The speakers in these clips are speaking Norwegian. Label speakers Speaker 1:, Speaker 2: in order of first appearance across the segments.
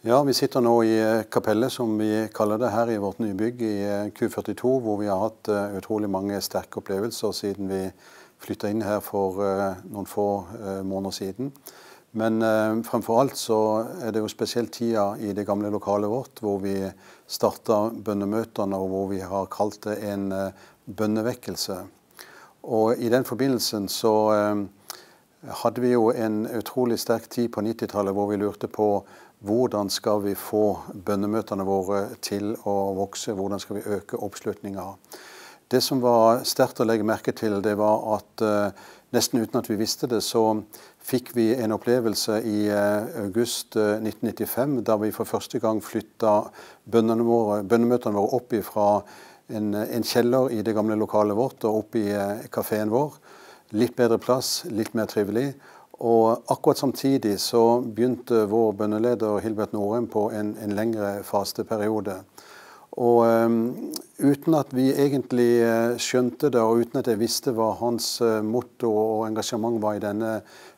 Speaker 1: Ja, vi sitter nå i kapellet, som vi kaller det her i vårt nybygg i Q42, hvor vi har hatt utrolig mange sterke opplevelser siden vi flyttet inn her for noen få måneder siden. Men fremfor alt så er det jo spesielt tida i det gamle lokalet vårt, hvor vi startet bønnemøtene, og hvor vi har kalt det en bønnevekkelse. Og i den forbindelsen så hadde vi jo en utrolig sterk tid på 90-tallet, hvor vi lurte på hvordan skal vi få bønnemøtene våre til å vokse, hvordan skal vi øke oppslutninga. Det som var sterkt å legge merke til, det var at nesten uten at vi visste det, så fikk vi en opplevelse i august 1995, da vi for første gang flyttet bønnemøtene våre opp fra en kjeller i det gamle lokalet vårt og opp i kaféen vår. Litt bedre plass, litt mer trivelig. Og akkurat samtidig så begynte vår bønneleder Hilbert Norheim på en lengre fasteperiode. Og uten at vi egentlig skjønte det, og uten at jeg visste hva hans motto og engasjement var i denne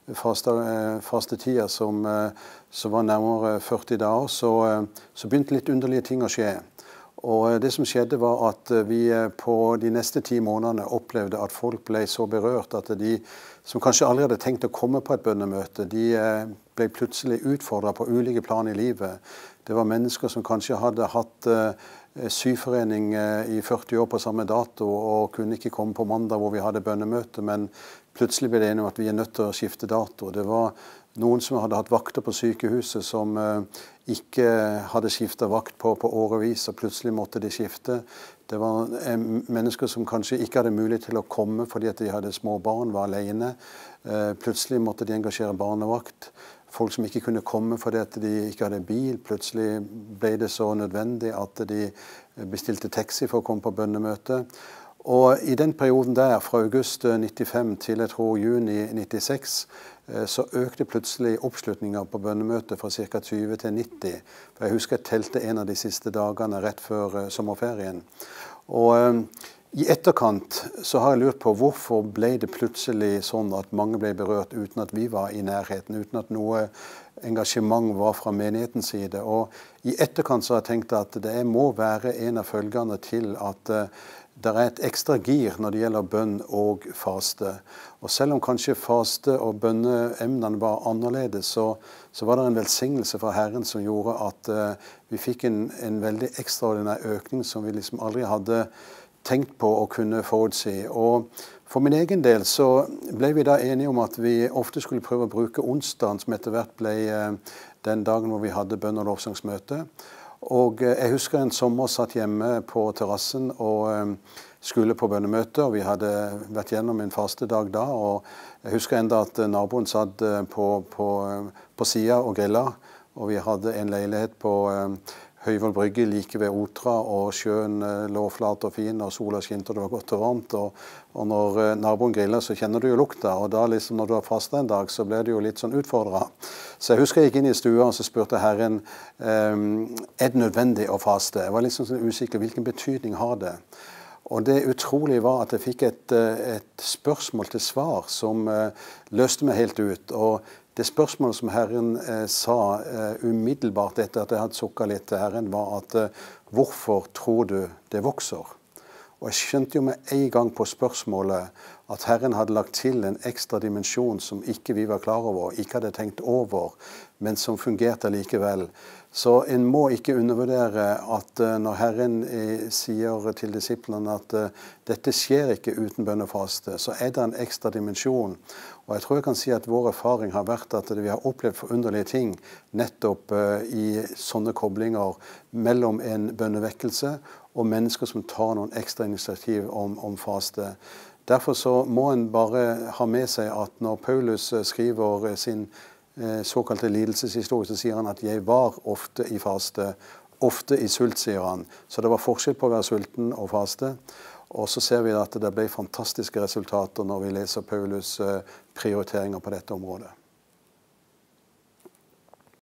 Speaker 1: fastetida, som var nærmere 40 dager, så begynte litt underlige ting å skje. Og det som skjedde var at vi på de neste 10 månedene opplevde at folk ble så berørt at de som kanskje aldri hadde tenkt å komme på et bønnemøte, de ble plutselig utfordret på ulike plan i livet. Det var mennesker som kanskje hadde hatt syforening i 40 år på samme dato og kunne ikke komme på mandag hvor vi hadde bønnemøte, men plutselig ble det enige om at vi er nødt til å skifte dato. Det var noen som hadde hatt vakter på sykehuset som ikke hadde skiftet vakt på årevis, og plutselig måtte de skifte. Det var mennesker som kanskje ikke hadde mulighet til å komme fordi at de hadde små barn, var alene. Plutselig måtte de engasjere barnevakt. Folk som ikke kunne komme fordi at de ikke hadde bil. Plutselig ble det så nødvendig at de bestilte taxi for å komme på bønnemøte. Og i den perioden der, fra august 95 til jeg tror juni 96, så økte plutselig oppslutninga på bønnemøtet fra ca. 20 til 90. For jeg husker jeg telte en av de siste dagene rett før sommerferien. Og i etterkant så har jeg lurt på hvorfor ble det plutselig sånn at mange ble berørt uten at vi var i nærheten, uten at noe engasjement var fra menighetens side. Og i etterkant så har jeg tenkt at det må være en av følgene til at det er et ekstra gir når det gjelder bønn og faste. Og selv om kanskje faste og bønneemnene var annerledes, så var det en velsignelse fra Herren som gjorde at vi fikk en veldig ekstraordinær økning som vi liksom aldri hadde tenkt på å kunne forutsi. Og for min egen del så ble vi da enige om at vi ofte skulle prøve å bruke onsdagen, som etter hvert ble den dagen hvor vi hadde bønn- og lovsangsmøte. Og jeg husker en sommer satt hjemme på terrassen og skulle på bønnemøte, og vi hadde vært gjennom en fastedag da, og jeg husker enda at naboen satt på siden og grillet, og vi hadde en leilighet på Høyvoll Brygge like ved Otra, og sjøen lå flat og fin, og sola skinte, og det var godt og varmt, og når naboen griller så kjenner du jo lukta, og da liksom når du har fastet en dag så ble det jo litt sånn utfordret. Så jeg husker jeg gikk inn i stua og så spurte Herren, er det nødvendig å faste? Jeg var liksom sånn usikker, hvilken betydning har det? Og det utrolige var at jeg fikk et spørsmål til svar som løste meg helt ut, og det spørsmålet som Herren sa umiddelbart etter at jeg hadde sukket litt til Herren, var at hvorfor tror du det vokser? Og jeg skjønte jo med en gang på spørsmålet at Herren hadde lagt til en ekstra dimensjon som ikke vi var klar over, ikke hadde tenkt over, men som fungerte likevel. Så en må ikke undervurdere at når Herren sier til disiplene at dette skjer ikke uten bønn og faste, så er det en ekstra dimensjon. Og jeg tror jeg kan si at vår erfaring har vært at vi har opplevd forunderlige ting nettopp i sånne koblinger mellom en bønnevekkelse og mennesker som tar noen ekstra initiativ om faste. Derfor så må en bare ha med seg at når Paulus skriver sin såkalte lidelseshistorie, så sier han at jeg var ofte i faste, ofte i sult, sier han. Så det var forskjell på å være sulten og faste. Og så ser vi at det ble fantastiske resultater når vi leser Paulus prioriteringer på dette området.